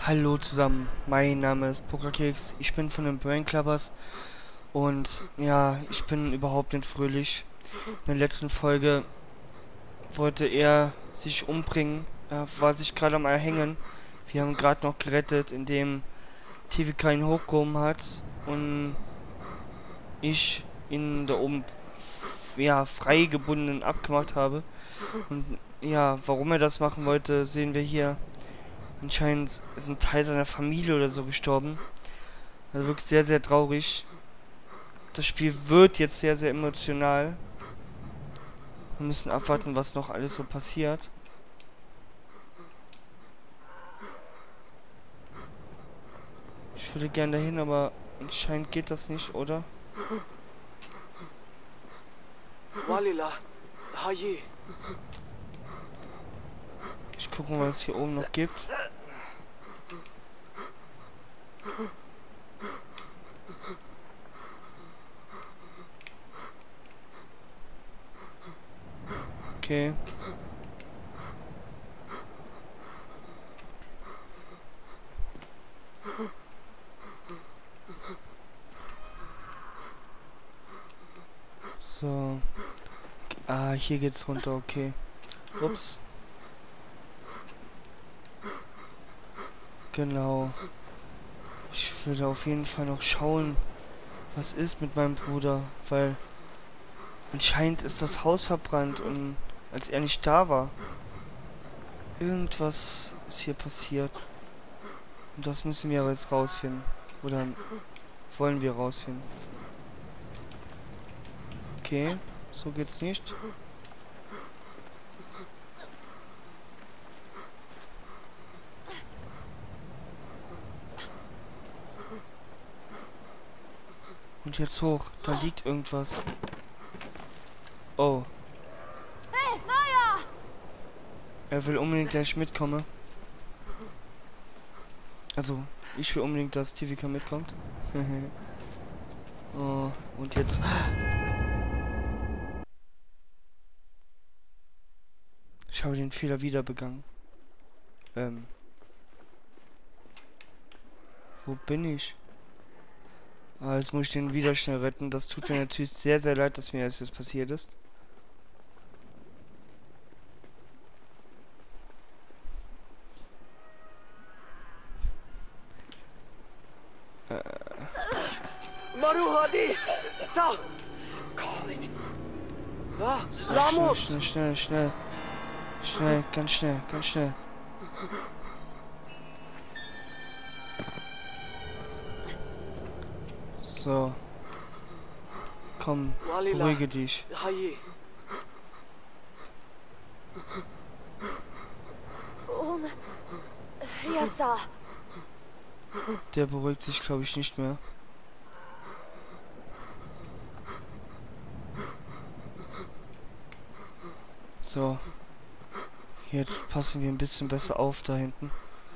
Hallo zusammen, mein Name ist Pokerkeks, ich bin von den Brain Clubbers und ja, ich bin überhaupt nicht fröhlich. In der letzten Folge wollte er sich umbringen, er war sich gerade am Erhängen. Wir haben gerade noch gerettet, indem TVK ihn hochgehoben hat und ich ihn da oben ja, freigebunden abgemacht habe. Und ja, warum er das machen wollte, sehen wir hier. Anscheinend ist ein Teil seiner Familie oder so gestorben. Also wirklich sehr, sehr traurig. Das Spiel wird jetzt sehr, sehr emotional. Wir müssen abwarten, was noch alles so passiert. Ich würde gerne dahin, aber anscheinend geht das nicht, oder? Walila, Haji. Ich gucke mal, was es hier oben noch gibt. Okay. So. Ah, hier geht's runter, okay. Ups. Genau. Ich würde auf jeden Fall noch schauen, was ist mit meinem Bruder, weil anscheinend ist das Haus verbrannt und als er nicht da war, irgendwas ist hier passiert. Und das müssen wir aber jetzt rausfinden. Oder wollen wir rausfinden. Okay, so geht's nicht. Und jetzt hoch, da liegt irgendwas. Oh, Hey, Maya! er will unbedingt, dass ich mitkomme. Also, ich will unbedingt, dass Tivika mitkommt. Oh, und jetzt... Ich habe den Fehler wieder begangen. Wo bin ich? Ah, jetzt muss ich den wieder schnell retten. Das tut mir natürlich sehr, sehr leid, dass mir das jetzt passiert ist. Maru Hadi! Da! Ah, So, Lamut! Schnell, ganz schnell, ganz schnell. So. Komm, Walila, beruhige dich. Haji. Yasa. Der beruhigt sich, glaube ich, nicht mehr. So. Jetzt passen wir ein bisschen besser auf da hinten.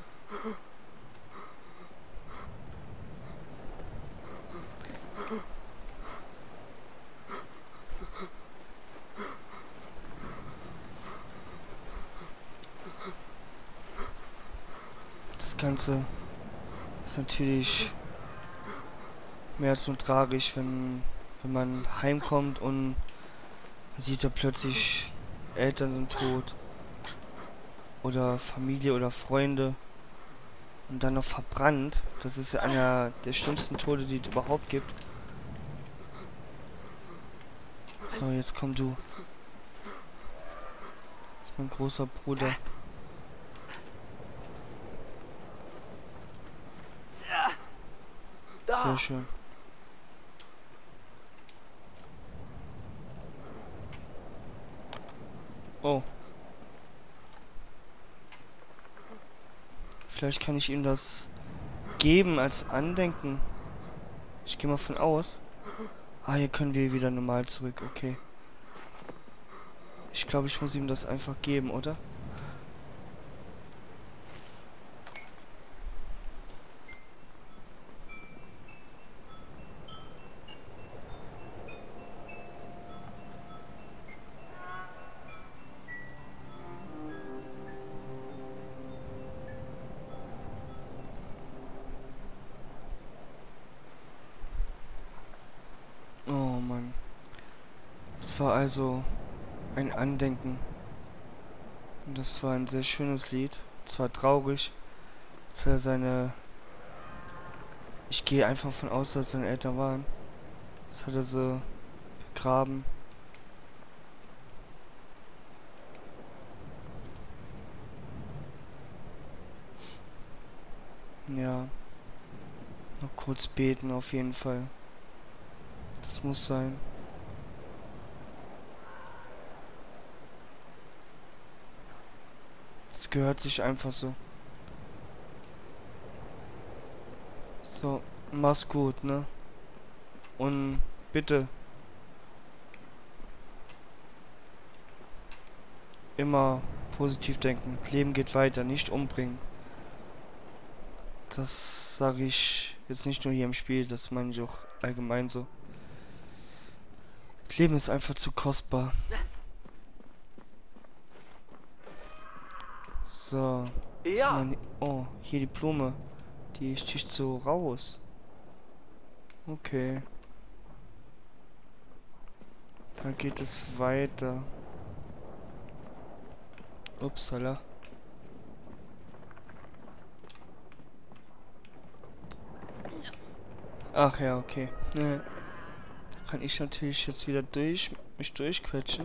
Das Ganze ist natürlich mehr als nur tragisch, wenn man heimkommt und man sieht da plötzlich, Eltern sind tot. Oder Familie oder Freunde. Und dann noch verbrannt. Das ist ja einer der schlimmsten Tode, die es überhaupt gibt. So, jetzt komm du. Das ist mein großer Bruder. Da! Sehr schön. Oh. Vielleicht kann ich ihm das geben als Andenken. Ich gehe mal von aus. Ah, hier können wir wieder normal zurück. Okay. Ich glaube, ich muss ihm das einfach geben, oder? Mann. Es war also ein Andenken. Und das war ein sehr schönes Lied. Zwar traurig. Es war seine... Ich gehe einfach von aus, dass seine Eltern waren. Das hat er so begraben. Ja. Noch kurz beten auf jeden Fall. Das muss sein. Es gehört sich einfach so. So, mach's gut, ne? Und bitte immer positiv denken. Leben geht weiter, nicht umbringen. Das sage ich jetzt nicht nur hier im Spiel, das meine ich auch allgemein so. Das Leben ist einfach zu kostbar. So. Was Ja. haben wir oh, hier die Blume. Die sticht so raus. Okay. Da geht es weiter. Upsala. Ach ja, okay. Da kann ich natürlich jetzt wieder mich durchquetschen.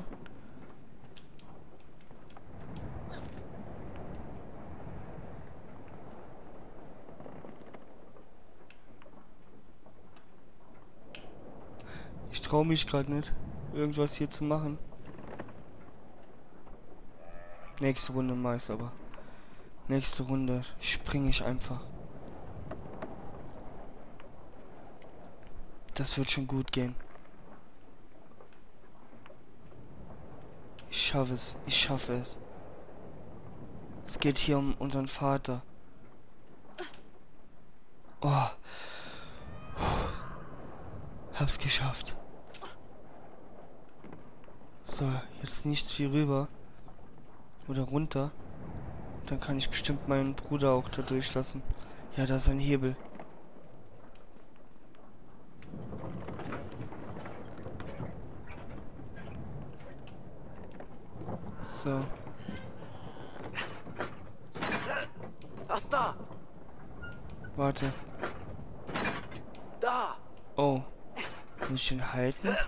Ich traue mich gerade nicht, irgendwas hier zu machen. Nächste Runde mache ich's aber. Nächste Runde springe ich einfach. Das wird schon gut gehen. Ich schaffe es. Ich schaffe es. Es geht hier um unseren Vater. Oh. Hab's geschafft. So, jetzt nichts wie rüber. Oder runter. Dann kann ich bestimmt meinen Bruder auch da durchlassen. Ja, da ist ein Hebel. So. Ach, da. Warte. Da. Oh. Muss ich den halten?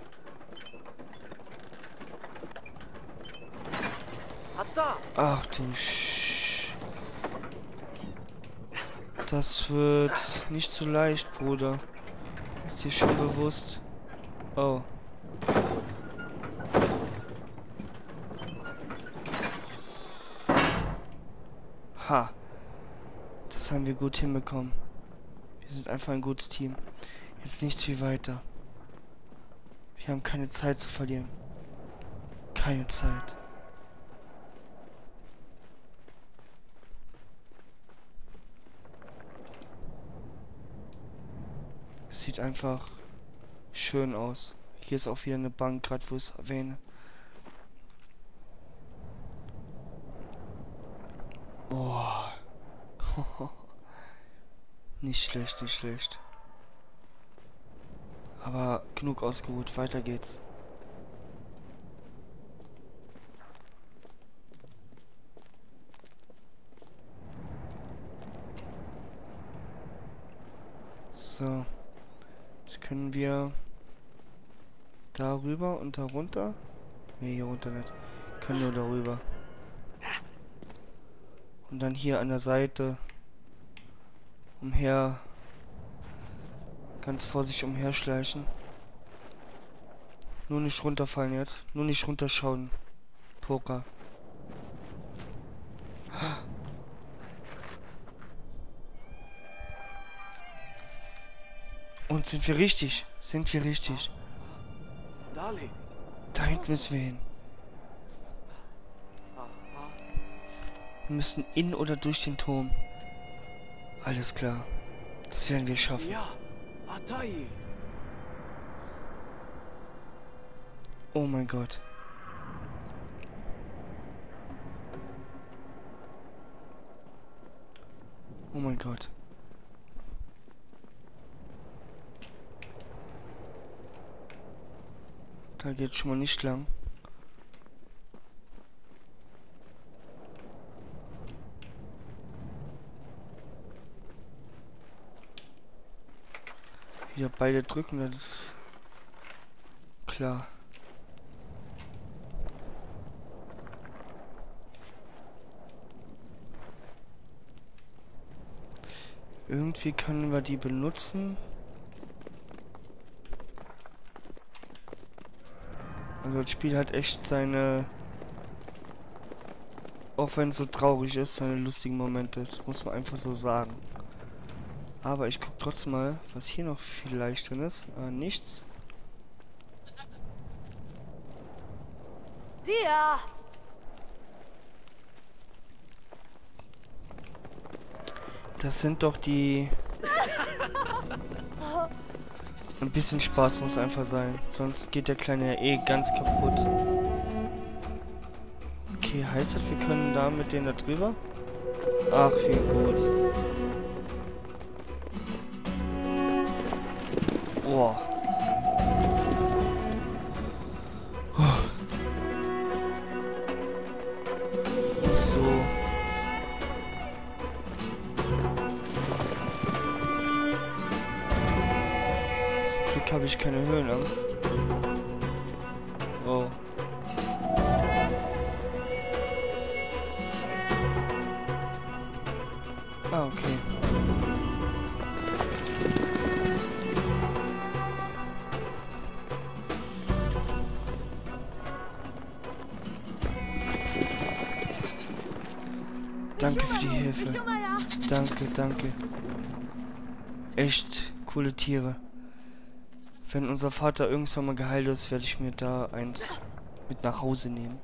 Ach, da. Ach du Das wird nicht so leicht, Bruder. Ist dir schon bewusst? Oh. Ha. Das haben wir gut hinbekommen. Wir sind einfach ein gutes Team. Jetzt nichts viel weiter. Wir haben keine Zeit zu verlieren. Keine Zeit. Es sieht einfach schön aus. Hier ist auch wieder eine Bank, gerade wo ich es erwähne. Oh. Nicht schlecht, nicht schlecht. Aber genug ausgeruht, weiter geht's. So. Jetzt können wir darüber und darunter. Ne, hier runter nicht. Können nur darüber. Und dann hier an der Seite umher, ganz vorsichtig umherschleichen. Nur nicht runterfallen jetzt. Nur nicht runterschauen. Poker. Und sind wir richtig? Sind wir richtig? Dali. Da hinten müssen wir hin. Wir müssen in oder durch den Turm. Alles klar. Das werden wir schaffen. Ja. Atai. Oh mein Gott. Oh mein Gott. Da geht schon mal nicht lang. Wieder beide drücken, das ist klar. Irgendwie können wir die benutzen. Also das Spiel hat echt seine, auch wenn es so traurig ist, seine lustigen Momente. Das muss man einfach so sagen. Aber ich guck trotzdem mal, was hier noch vielleicht drin ist. Nichts. Dia! Das sind doch die... Ein bisschen Spaß muss einfach sein. Sonst geht der Kleine ja eh ganz kaputt. Okay, heißt das, wir können da mit denen da drüber? Ach, wie gut. Oh. Und so. Zum Glück habe ich keine Höhenangst. Oh. Ah, okay. Danke für die Hilfe. Danke, danke. Echt coole Tiere. Wenn unser Vater irgendwann mal geheilt ist, werde ich mir da eins mit nach Hause nehmen.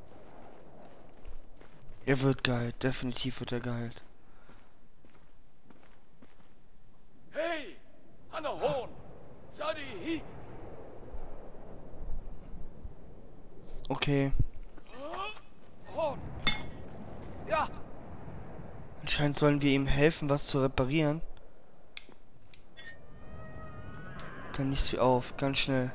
Er wird geheilt. Definitiv wird er geheilt. Hey! Hanahon! Sari! Okay. Horn! Ja! Anscheinend sollen wir ihm helfen, was zu reparieren. Dann nicht sie auf. Ganz schnell.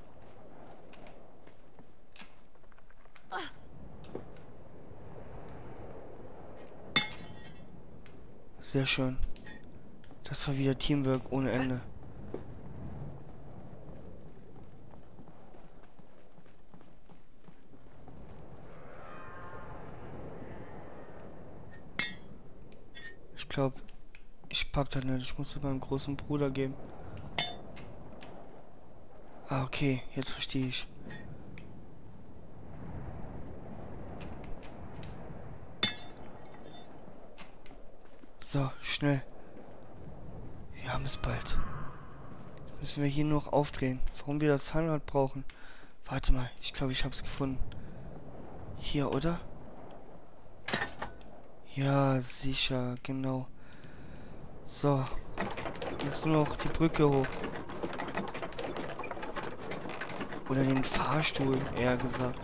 Sehr schön. Das war wieder Teamwork ohne Ende. Ich glaube, ich pack das nicht. Ich muss es meinem großen Bruder geben. Ah, okay. Jetzt verstehe ich. So, schnell. Wir haben es bald. Müssen wir hier nur noch aufdrehen. Warum wir das Zahnrad brauchen? Warte mal, ich glaube, ich habe es gefunden. Hier, oder? Ja, sicher, genau. So. Jetzt nur noch die Brücke hoch. Oder den Fahrstuhl, eher gesagt.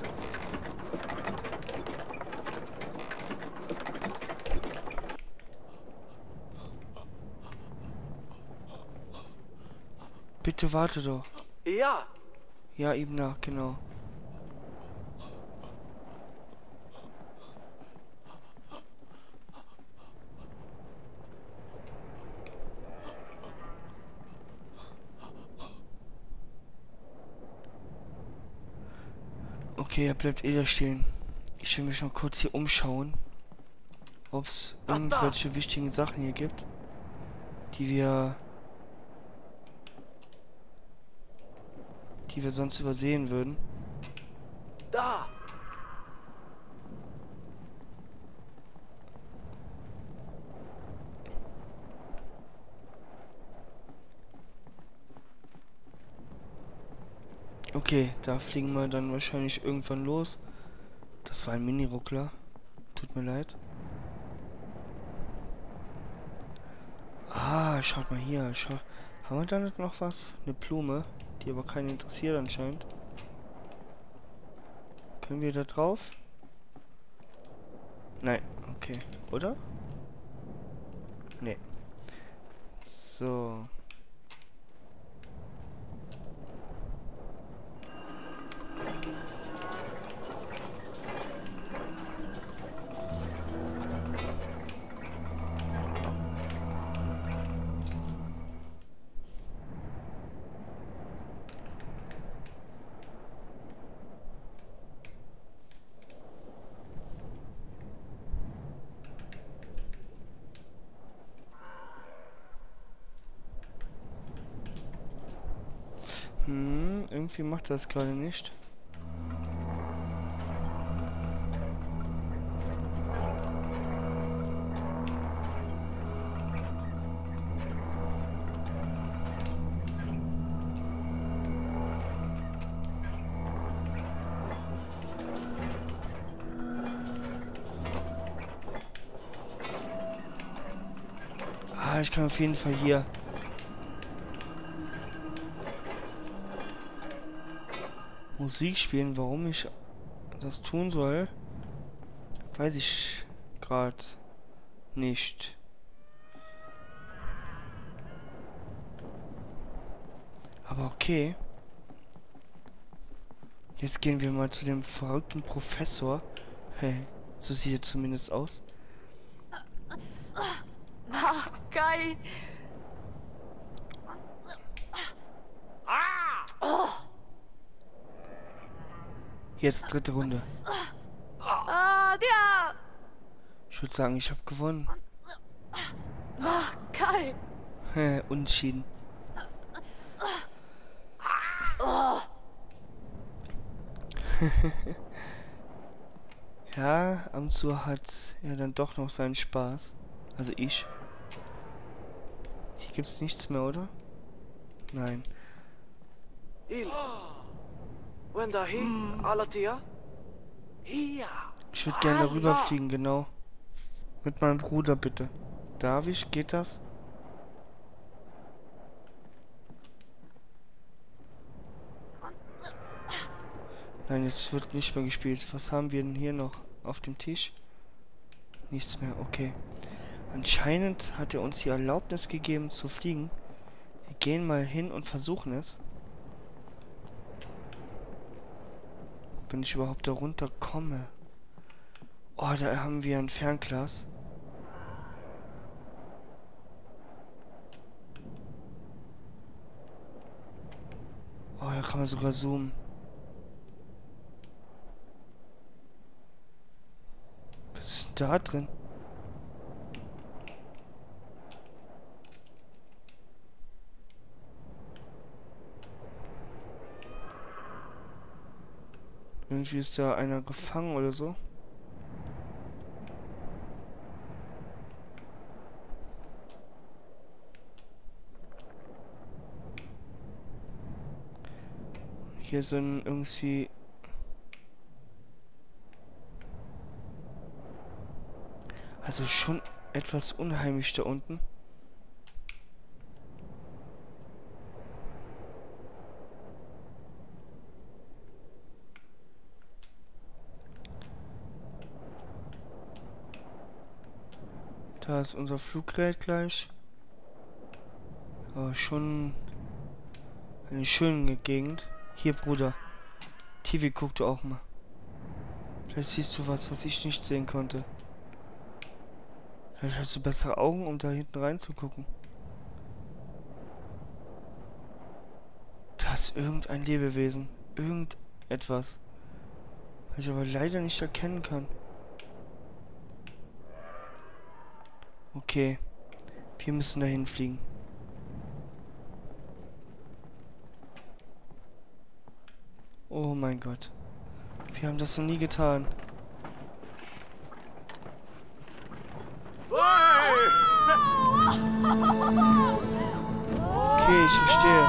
Bitte warte doch. Ja! Ja, eben nach, genau. Okay, er bleibt eh da stehen. Ich will mich noch kurz hier umschauen, ob es irgendwelche wichtigen Sachen hier gibt, die wir sonst übersehen würden. Da! Okay, da fliegen wir dann wahrscheinlich irgendwann los. Das war ein Mini-Ruckler. Tut mir leid. Ah, schaut mal hier. Haben wir da nicht noch was? Eine Blume, die aber keinen interessiert anscheinend. Können wir da drauf? Nein, okay. Oder? Nee. So. irgendwie macht das gerade nicht. Ah, ich kann auf jeden Fall hier. Musik spielen. Warum ich das tun soll, weiß ich gerade nicht. Aber okay. Jetzt gehen wir mal zu dem verrückten Professor. Hey, so sieht er zumindest aus. Kai. Jetzt dritte Runde. Der. Ich würde sagen, ich habe gewonnen. Kai. Unentschieden. Ja, Amsur hat ja dann doch noch seinen Spaß. Also ich. Hier gibt's nichts mehr, oder? Nein. Il. Wendahi, Alatia? Hier. Ich würde gerne darüber fliegen, genau. Mit meinem Bruder, bitte. Darf ich? Geht das? Nein, jetzt wird nicht mehr gespielt. Was haben wir denn hier noch auf dem Tisch? Nichts mehr, okay. Anscheinend hat er uns die Erlaubnis gegeben zu fliegen. Wir gehen mal hin und versuchen es. Wenn ich überhaupt da runterkomme. Oh, da haben wir ein Fernglas. Oh, da kann man sogar zoomen. Was ist denn da drin? Irgendwie ist da einer gefangen oder so. Hier sind irgendwie... Also schon etwas unheimlich da unten. Da ist unser Fluggerät gleich. Aber schon eine schöne Gegend. Hier, Bruder. TV, guck du auch mal. Vielleicht siehst du was, was ich nicht sehen konnte. Vielleicht hast du bessere Augen, um da hinten reinzugucken. Da ist irgendein Lebewesen. Irgendetwas. Was ich aber leider nicht erkennen kann. Okay. Wir müssen dahin fliegen. Oh mein Gott. Wir haben das noch nie getan. Okay, ich verstehe.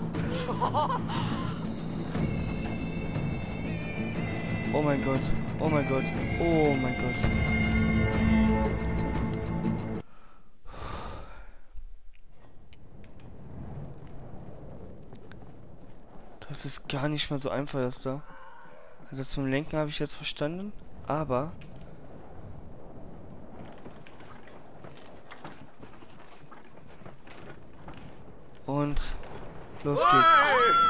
Oh mein Gott. Oh mein Gott. Oh mein Gott. Das ist gar nicht mal so einfach, das da. Also das zum Lenken habe ich jetzt verstanden, aber... Und los geht's.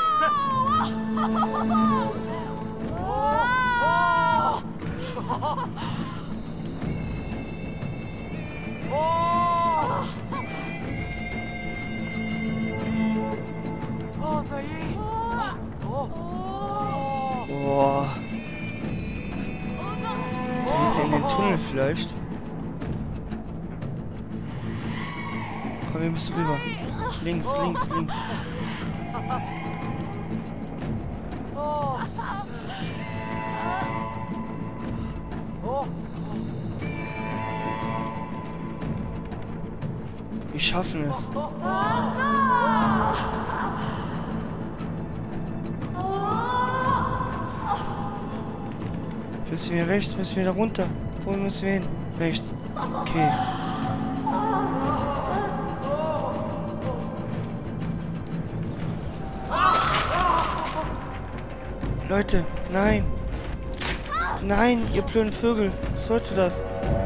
Boah. Dahinter in den Tunnel vielleicht. Komm, wir müssen rüber. Links, links, links. schaffen es. Müssen wir rechts? Müssen wir da runter? Wo müssen wir hin? Rechts. Okay. Leute, nein. Nein, ihr blöden Vögel. Was sollte das?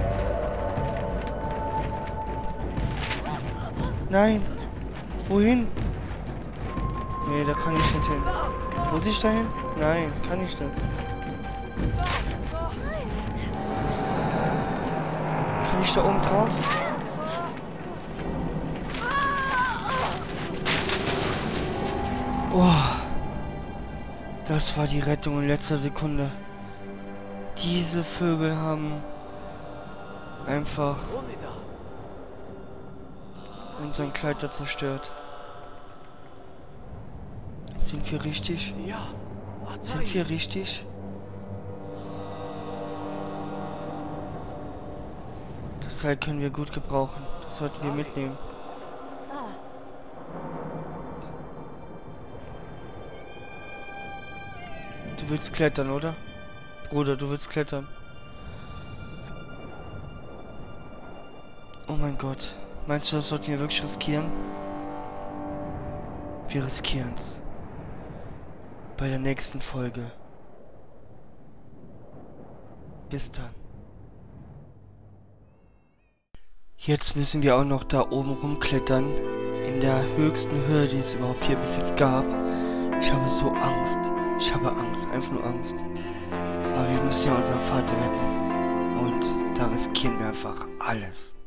Nein. Wohin? Nee, da kann ich nicht hin. Muss ich da hin? Nein, kann ich nicht. Kann ich da oben drauf? Oh. Das war die Rettung in letzter Sekunde. Diese Vögel haben einfach unseren Kleider zerstört. Sind wir richtig? Sind wir richtig? Das Seil können wir gut gebrauchen. Das sollten wir mitnehmen. Du willst klettern, oder? Bruder, du willst klettern. Oh mein Gott. Meinst du, das sollten wir wirklich riskieren? Wir riskieren's. Bei der nächsten Folge. Bis dann. Jetzt müssen wir auch noch da oben rumklettern. In der höchsten Höhe, die es überhaupt hier bis jetzt gab. Ich habe so Angst. Ich habe Angst. Einfach nur Angst. Aber wir müssen ja unseren Vater retten. Und da riskieren wir einfach alles.